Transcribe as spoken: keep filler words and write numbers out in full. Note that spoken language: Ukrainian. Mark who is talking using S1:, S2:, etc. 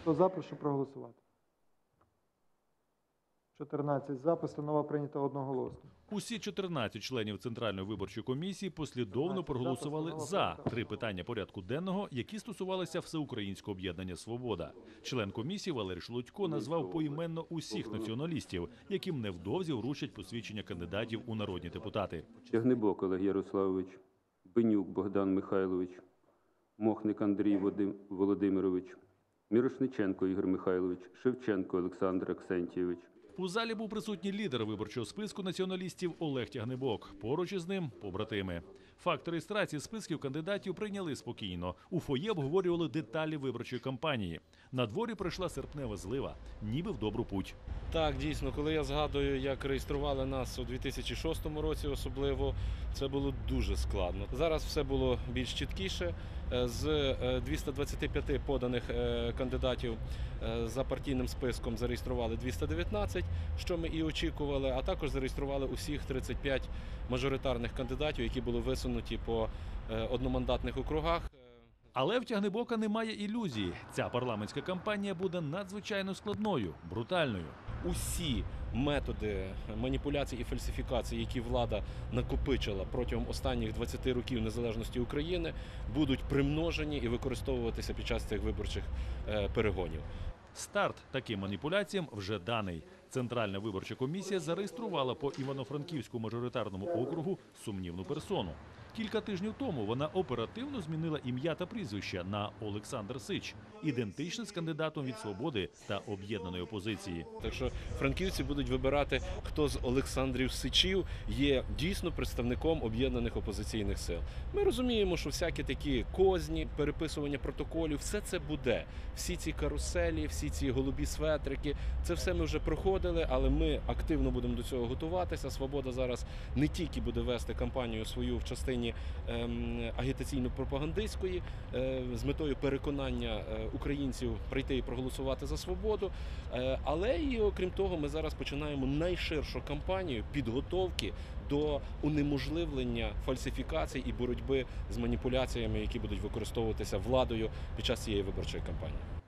S1: Хто за, прошу проголосувати. чотирнадцять за. Постанова прийнята одноголосно.
S2: Усі чотирнадцять членів Центральної виборчої комісії послідовно проголосували за три питання порядку денного, які стосувалися Всеукраїнського об'єднання «Свобода». Член комісії Валерій Шелудько назвав поіменно усіх націоналістів, яким невдовзі вручать посвідчення кандидатів у народні депутати.
S3: Тягнебок Олег Ярославович, Бенюк Богдан Михайлович, Мохник Андрій Володимирович, Мірошниченко Ігор Михайлович, Шевченко Олександр Аксентійович.
S2: У залі був присутній лідер виборчого списку націоналістів Олег Тягнебок. Поруч із ним – побратими. Факт реєстрації списків кандидатів прийняли спокійно. У фоє обговорювали деталі виборчої кампанії. На дворі пройшла серпнева злива, ніби в добру путь.
S4: Так, дійсно, коли я згадую, як реєстрували нас у дві тисячі шостому році особливо, це було дуже складно. Зараз все було більш чіткіше. З двохсот двадцяти п'яти поданих кандидатів за партійним списком зареєстрували двісті дев'ятнадцять, що ми і очікували, а також зареєстрували усіх тридцять п'ять мажоритарних кандидатів, які були висунуті по одномандатних округах.
S2: Але в Тягнебока немає ілюзії. Ця парламентська кампанія буде надзвичайно складною, брутальною.
S4: Усі методи маніпуляцій і фальсифікацій, які влада накопичила протягом останніх двадцяти років незалежності України, будуть примножені і використовуватися під час цих виборчих перегонів.
S2: Старт таким маніпуляціям вже даний. Центральна виборча комісія зареєструвала по Івано-Франківську мажоритарному округу сумнівну персону. Кілька тижнів тому вона оперативно змінила ім'я та прізвище на Олександр Сич, ідентичне з кандидатом від «Свободи» та об'єднаної опозиції.
S4: Так що франківці будуть вибирати, хто з Олександрів Сичів є дійсно представником об'єднаних опозиційних сил. Ми розуміємо, що всякі такі козні, переписування протоколів, все це буде. Всі ці каруселі, всі ці голубі светрики, це все ми вже проходили, але ми активно будемо до цього готуватися. «Свобода» зараз не тільки буде вести кампанію свою в частині агітаційно-пропагандистської з метою переконання українців прийти і проголосувати за «Свободу», але і окрім того ми зараз починаємо найширшу кампанію підготовки до унеможливлення фальсифікацій і боротьби з маніпуляціями, які будуть використовуватися владою під час цієї виборчої кампанії.